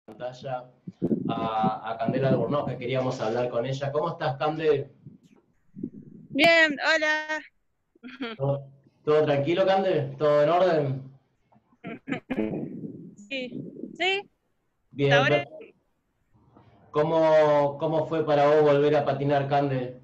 Pantalla a Candela Albornoz, que queríamos hablar con ella. ¿Cómo estás, Cande? Bien, hola. ¿Todo tranquilo, Cande? ¿Todo en orden? Sí, sí, hasta Bien, ahora ¿cómo fue para vos volver a patinar, Cande?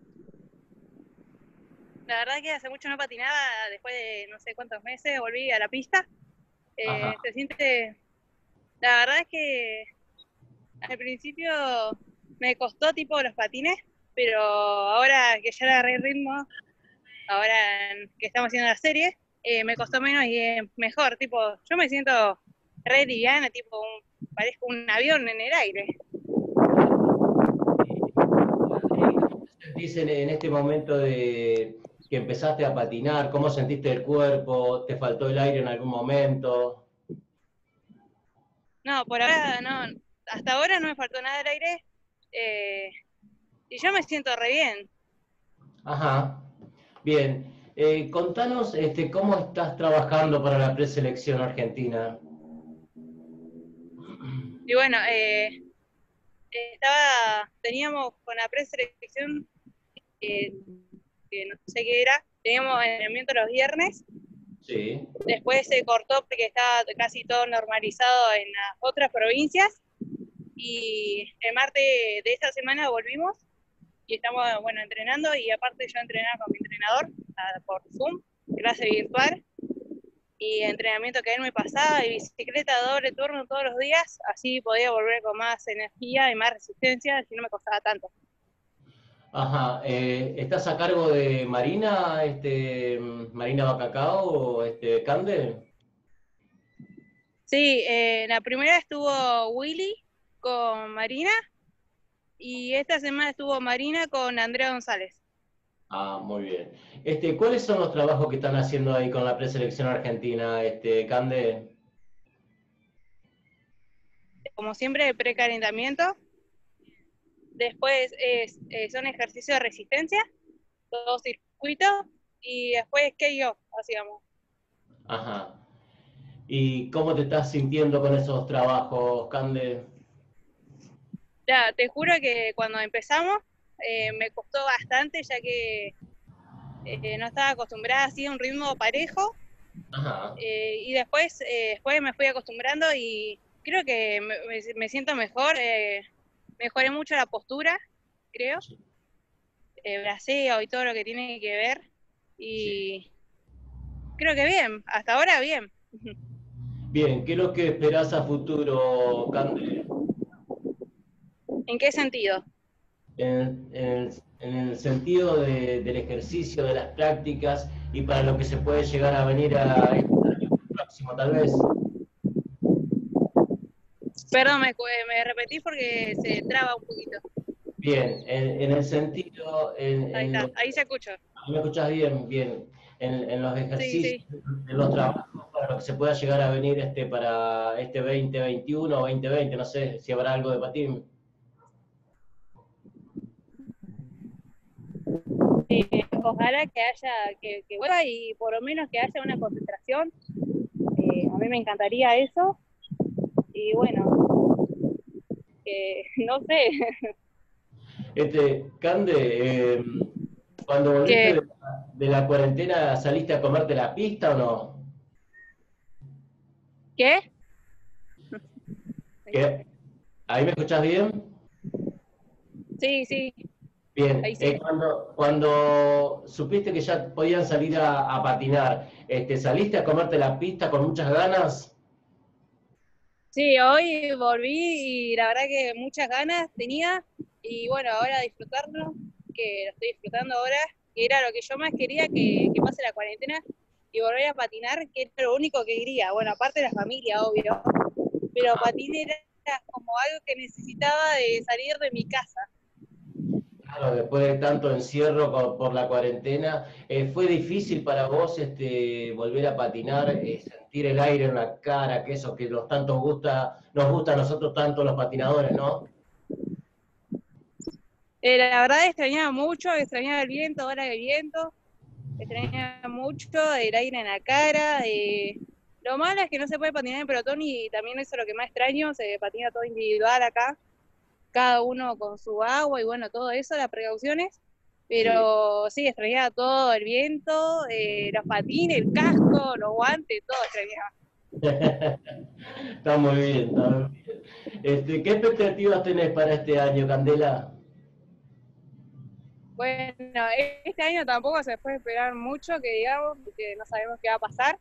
la verdad que hace mucho no patinaba, después de no sé cuántos meses volví a la pista. Ajá. Se siente, la verdad es que al principio me costó tipo los patines, pero ahora que ya le agarré el ritmo, ahora que estamos haciendo la serie, me costó menos y es mejor, tipo, yo me siento re liviana, tipo, parezco un avión en el aire. ¿Cómo te sentís en este momento de que empezaste a patinar? ¿Cómo sentiste el cuerpo? ¿Te faltó el aire en algún momento? No, por ahora no, hasta ahora no me faltó nada del aire, eh, y yo me siento re bien. Ajá. Bien. Contanos cómo estás trabajando para la preselección argentina. Y bueno, teníamos con la preselección, eh, que no sé qué era, teníamos entrenamiento los viernes, Sí. después se cortó porque estaba casi todo normalizado en las otras provincias, y el martes de esta semana volvimos y estamos, bueno, entrenando, y aparte yo entrenaba con mi entrenador por Zoom, clase virtual, y entrenamiento que él me pasaba, y bicicleta doble turno todos los días, así podía volver con más energía y más resistencia, así no me costaba tanto. Ajá. ¿Estás a cargo de Marina, Marina Bacacao o Cande? Sí, la primera estuvo Willy con Marina, y esta semana estuvo Marina con Andrea González. Ah, muy bien. ¿Cuáles son los trabajos que están haciendo ahí con la preselección argentina, Cande? Como siempre, precalentamiento. Después son ejercicios de resistencia, todo circuito, y después KO, hacíamos. Ajá. ¿Y cómo te estás sintiendo con esos trabajos, Cande? Ya, te juro que cuando empezamos me costó bastante, ya que no estaba acostumbrada así a un ritmo parejo, Ajá. y después me fui acostumbrando y creo que me siento mejor, mejoré mucho la postura, creo, Sí. braceo y todo lo que tiene que ver, Sí. y creo que bien, hasta ahora bien. Bien, ¿qué es lo que esperás a futuro, Cande? ¿En qué sentido? En el sentido del ejercicio, de las prácticas y para lo que se puede llegar a venir a este año próximo, tal vez. Perdón, me repetí porque se traba un poquito. Bien, en el sentido, Ahí está, ahí se escucha. ¿me escuchás bien? Bien, en los Sí, ejercicios, sí. en los trabajos, para lo que se pueda llegar a venir para este 2021 o 2020, no sé si habrá algo de patín. Ojalá que haya, que vuelva y por lo menos que haya una concentración. A mí me encantaría eso. Y bueno, no sé, Cande, cuando volviste que, de la cuarentena, ¿saliste a comerte la pista o no? ¿qué? ¿Qué? ¿Ahí me escuchás bien? Sí, sí, Bien, ahí sí. cuando supiste que ya podían salir a patinar, ¿saliste a comerte la pista con muchas ganas? Sí, hoy volví y la verdad que muchas ganas tenía, y bueno, ahora disfrutarlo, que lo estoy disfrutando ahora, que era lo que yo más quería, que pase la cuarentena y volver a patinar, que era lo único que quería. Bueno, aparte de la familia, obvio, pero patinar era como algo que necesitaba de salir de mi casa. Claro, después de tanto encierro por la cuarentena, ¿fue difícil para vos volver a patinar, sentir el aire en la cara, que eso que nos gusta a nosotros tanto los patinadores, ¿no? La verdad extrañaba mucho, extrañaba el viento, ahora el viento, extrañaba mucho el aire en la cara, Lo malo es que no se puede patinar en pelotón y también eso es lo que más extraño, se patina todo individual acá, cada uno con su agua y bueno, todo eso, las precauciones. Sí. Pero sí, extrañaba todo, el viento, los patines, el casco, los guantes, todo extrañaba. Está muy bien, está muy bien. ¿Qué expectativas tenés para este año, Candela? Bueno, este año tampoco se puede esperar mucho, que digamos, porque no sabemos qué va a pasar,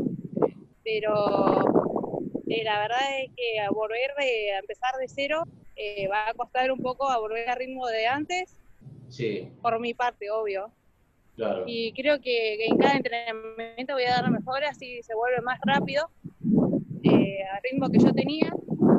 pero la verdad es que a volver a empezar de cero va a costar un poco a volver al ritmo de antes, Sí, por mi parte, obvio. claro. Y creo que en cada entrenamiento voy a dar lo mejor, así se vuelve más rápido al ritmo que yo tenía.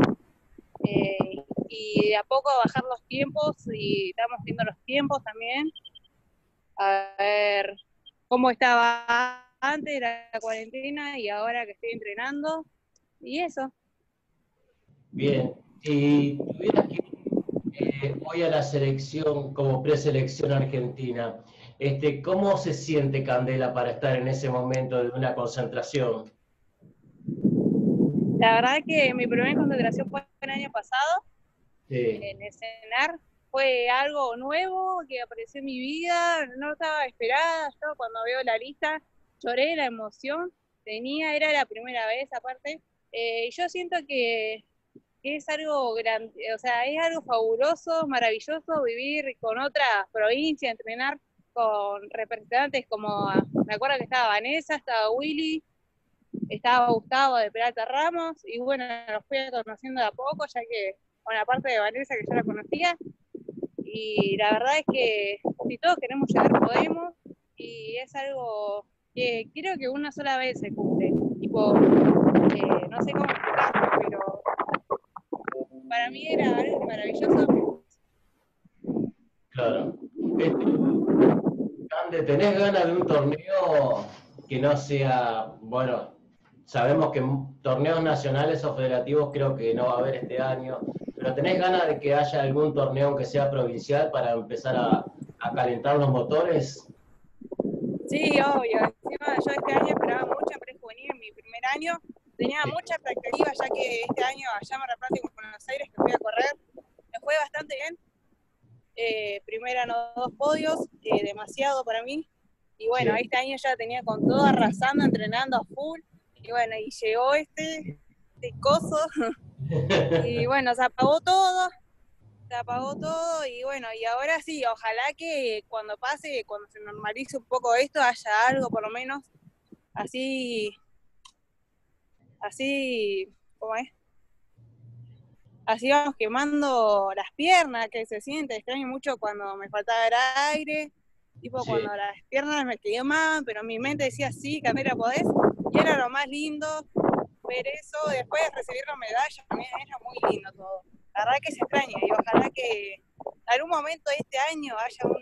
Y de a poco bajar los tiempos, y estamos viendo los tiempos también, a ver cómo estaba antes de la cuarentena y ahora que estoy entrenando, y eso. Bien. Si tuvieras que hoy a la selección como preselección argentina, ¿cómo se siente Candela para estar en ese momento de una concentración? La verdad que mi primera concentración fue el año pasado, Sí, en el CENAR, fue algo nuevo que apareció en mi vida, no estaba esperada, yo cuando veo la lista lloré la emoción, era la primera vez aparte, yo siento que es algo grande, o sea, es algo fabuloso, maravilloso vivir con otra provincia, entrenar con representantes como, me acuerdo que estaba Vanessa, estaba Willy, estaba Gustavo de Peralta Ramos, y bueno, los fui conociendo de a poco, ya que, con la parte de Vanessa que yo la conocía, y la verdad es que si todos queremos llegar, podemos, y es algo que creo que una sola vez se cumple, tipo, no sé cómo explicarlo, pero para mí era algo maravilloso. claro. Cande, ¿tenés ganas de un torneo que no sea, bueno, sabemos que torneos nacionales o federativos creo que no va a haber este año, pero ¿tenés ganas de que haya algún torneo que sea provincial para empezar a calentar los motores? Sí, obvio. Encima yo este año esperaba mucho en prejuvenil, en mi primer año. Tenía Sí, mucha expectativa ya que este año allá en Mar del Plata y en Buenos Aires que fui a correr, me fue bastante bien. Primero no, 2 podios, demasiado para mí. Y bueno, sí. este año ya tenía con todo arrasando, entrenando a full. Y bueno, y llegó este coso. Y bueno, se apagó todo y bueno, y ahora sí, ojalá que cuando pase, cuando se normalice un poco esto, haya algo por lo menos así, así, ¿cómo es? Así vamos quemando las piernas, que se siente, extraño mucho cuando me faltaba el aire, tipo Sí. cuando las piernas me quemaban, pero mi mente decía sí, Candela podés, y era lo más lindo ver eso, después de recibir la medalla, también era muy lindo todo. La verdad que se extraña, y ojalá que en algún momento de este año haya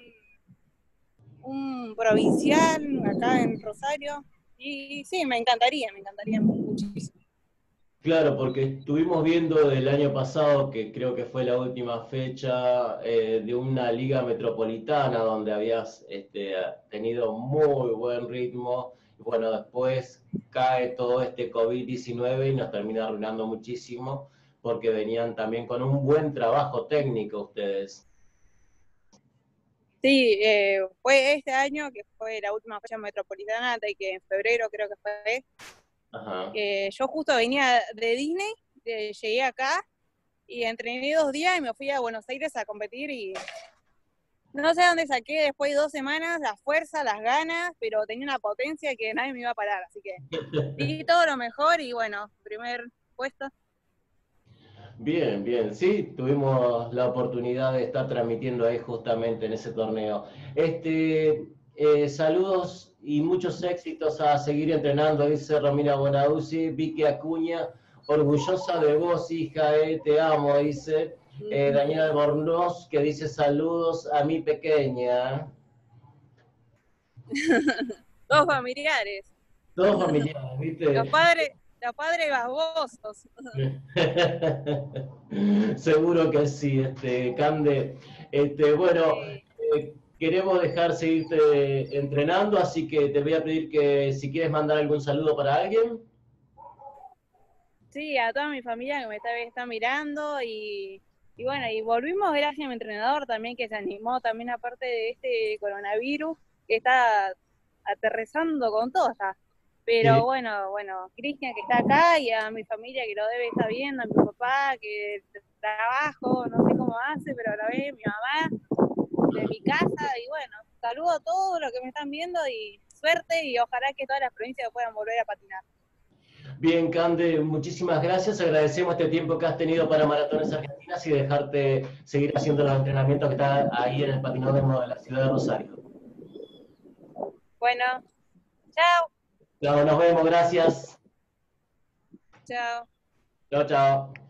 un provincial acá en Rosario, y sí, me encantaría muchísimo. Claro, porque estuvimos viendo del año pasado, que creo que fue la última fecha, de una liga metropolitana donde habías tenido muy buen ritmo. Y bueno, después cae todo este COVID-19 y nos termina arruinando muchísimo, porque venían también con un buen trabajo técnico ustedes. Sí, fue este año que fue la última fecha metropolitana, de que en febrero creo que fue, Ajá. que yo justo venía de Disney, llegué acá y entrené 2 días y me fui a Buenos Aires a competir y no sé dónde saqué después de 2 semanas la fuerza, las ganas, pero tenía una potencia que nadie me iba a parar, así que di todo lo mejor y bueno, primer puesto. Bien, bien, sí, tuvimos la oportunidad de estar transmitiendo ahí justamente en ese torneo. Saludos y muchos éxitos a seguir entrenando, dice Romina Bonaduzzi, Vicky Acuña, orgullosa de vos, hija, te amo, dice Daniela Albornoz, que dice saludos a mi pequeña. Todos familiares, Todos familiares, los ¿viste? padres, los padres babosos. Seguro que sí, Cande. Bueno, Sí. queremos dejar seguirte entrenando, así que te voy a pedir que si quieres mandar algún saludo para alguien. sí, a toda mi familia que está mirando y bueno, y volvimos gracias a mi entrenador también que se animó también aparte de este coronavirus que está aterrizando con todo, está. Pero Sí. bueno, Cristian que está acá y a mi familia que lo debe estar viendo, a mi papá que trabajo, no sé cómo hace, pero lo ve, mi mamá de mi casa y bueno, saludo a todos los que me están viendo y suerte y ojalá que todas las provincias puedan volver a patinar. Bien, Cande, muchísimas gracias. Agradecemos este tiempo que has tenido para Maratones Argentinas y dejarte seguir haciendo los entrenamientos que está ahí en el patinódromo de la ciudad de Rosario. Bueno, chao, Claro, nos vemos, gracias. chao. Chao, chao.